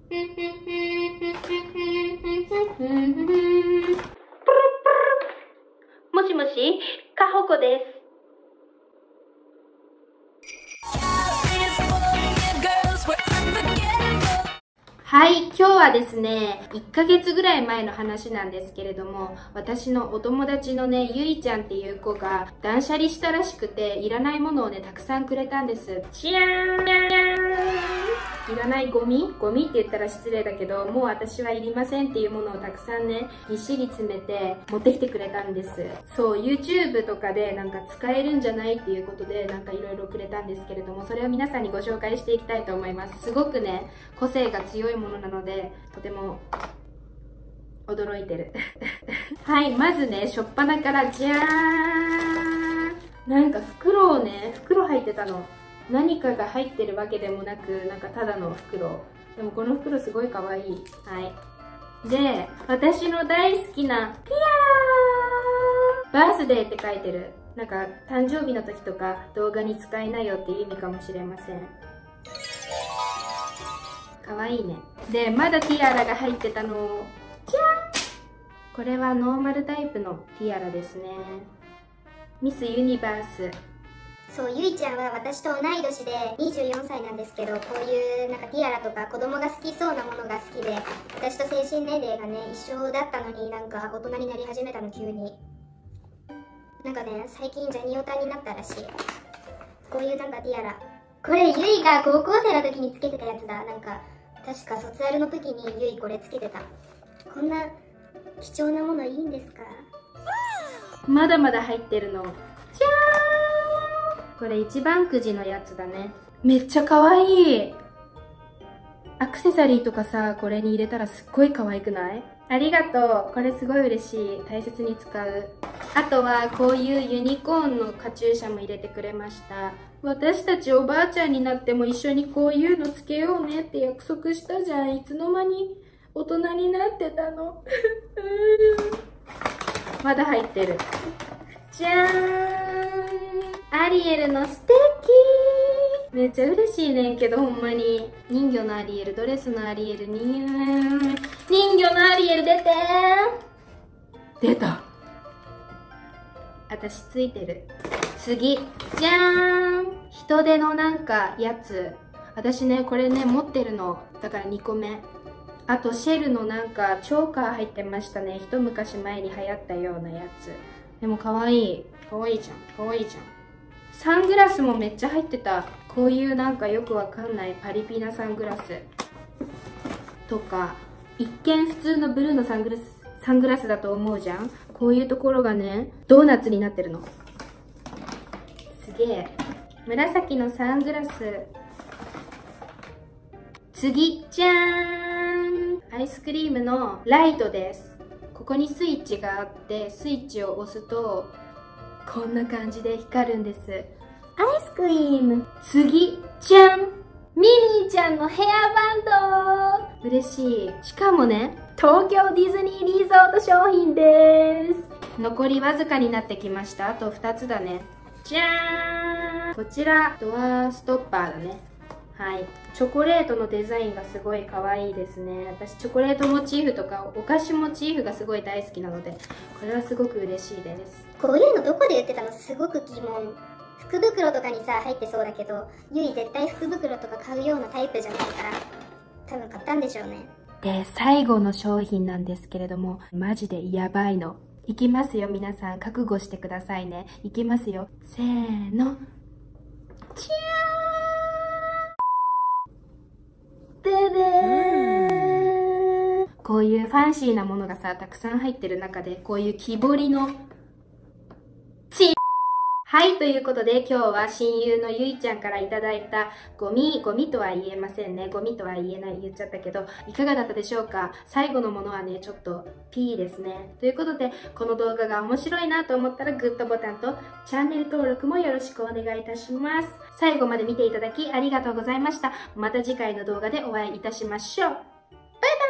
もしもし、かほこです。はい、今日はですね、1ヶ月ぐらい前の話なんですけれども、私のお友達のね、ゆいちゃんっていう子が断捨離したらしくて、いらないものをね、たくさんくれたんです。じゃーん！いらないゴミって言ったら失礼だけど、もう私はいりませんっていうものをたくさんね、ぎっしり詰めて持ってきてくれたんです。そう、YouTube とかでなんか使えるんじゃないっていうことで、なんかいろいろくれたんですけれども、それを皆さんにご紹介していきたいと思います。すごくね、個性が強いものなので、とても驚いてる。はい、まずね、しょっぱなからじゃーん！なんか袋入ってたの。何かが入ってるわけでもなく、なんかただの袋。でもこの袋すごい可愛い。はい。で、私の大好きなピアー！バースデーって書いてる。なんか誕生日の時とか動画に使いなよっていう意味かもしれません。可愛いね。で、まだティアラが入ってたの。じゃーん！これはノーマルタイプのティアラですね。ミスユニバース。 そう、ゆいちゃんは私と同い年で24歳なんですけど、こういうなんかティアラとか子供が好きそうなものが好きで、私と精神年齢がね一緒だったのに、なんか大人になり始めたの急に。なんかね、最近ジャニオタになったらしい。こういうなんかティアラ、これゆいが高校生の時につけてたやつだ。なんか確か卒アルの時にゆいこれつけてた。こんな貴重なものいいんですか？ まだまだ入ってるの。じゃーん！これ一番くじのやつだね。めっちゃ可愛い。アクセサリーとかさ、これに入れたらすっごい可愛くない？ありがとう。これすごい嬉しい。大切に使う。あとはこういうユニコーンのカチューシャも入れてくれました。私たちおばあちゃんになっても一緒にこういうのつけようねって約束したじゃん。いつの間に大人になってたの。まだ入ってる。じゃーん！アリエルのステッキ！めっちゃ嬉しいねんけど、ほんまに。人魚のアリエル、ドレスのアリエル、人魚のアリエル出てー！出た！私ついてる。次。じゃーん！人手のなんかやつ。私ね、これね、持ってるの。だから2個目。あと、シェルのなんか、チョーカー入ってましたね。一昔前に流行ったようなやつ。でも可愛い。可愛いじゃん。可愛いじゃん。サングラスもめっちゃ入ってた。こういうなんかよくわかんないパリピなサングラス。とか、一見普通のブルーのサングラスだと思うじゃん。こういうところがね、ドーナツになってるの。すげえ。紫のサングラス。次、じゃーん！アイスクリームのライトです。ここにスイッチがあって、スイッチを押すと、こんな感じで光るんです。アイスクリーム。次、じゃん！ミニーちゃんのヘアバンド！嬉しい。しかもね、東京ディズニーリゾート商品です。残りわずかになってきました。あと2つだね。じゃーん！こちら、ドアストッパーだね。はい。チョコレートのデザインがすごい可愛いですね。私、チョコレートモチーフとか、お菓子モチーフがすごい大好きなので、これはすごく嬉しいです。 こういうのどこで売ってたの？すごく疑問。福袋とかにさ、入ってそうだけど、ゆい絶対福袋とか買うようなタイプじゃないから、多分買ったんでしょうね。 で、最後の商品なんですけれども、マジでやばいの。いきますよ、皆さん。覚悟してくださいね。いきますよ。せーの。チャー！ででーん！こういうファンシーなものがさ、たくさん入ってる中で、こういう木彫りのはい、ということで今日は親友のゆいちゃんからいただいたゴミとは言えませんね。ゴミとは言っちゃったけど、いかがだったでしょうか？最後のものはね、ちょっと P ですね。ということで、この動画が面白いなと思ったらグッドボタンとチャンネル登録もよろしくお願いいたします。最後まで見ていただきありがとうございました。また次回の動画でお会いいたしましょう。バイバイ！